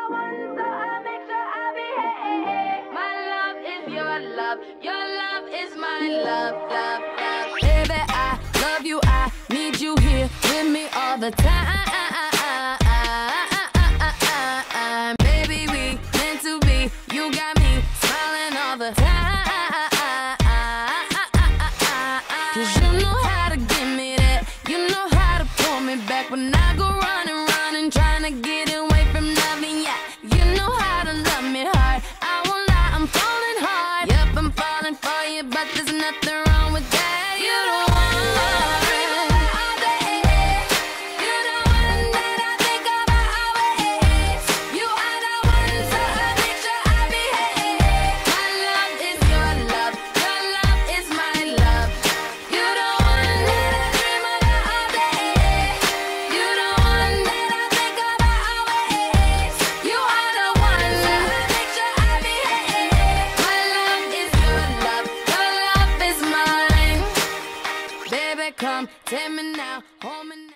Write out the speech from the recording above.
one, so I make sure I behave. My love is your love is my love, love, love. Baby, I love you, I need you here with me all the time. Baby, we meant to be, you got me smiling all the time. 'Cause you know how to give me that, you know how to pull me back when I go running, running, trying to get away from loving ya. You know how to love me hard, I won't lie, I'm falling hard. Yep, I'm falling for you, but there's nothing wrong with that. You the one, all day. You the one that I think about always. You are the one, so I make sure I behave. My love is your love is my love. You the one that I dream about all day. You the one that I think about always. You are the one, so I make sure I behave. My love is your love is mine. Baby, come take me now, hold me now.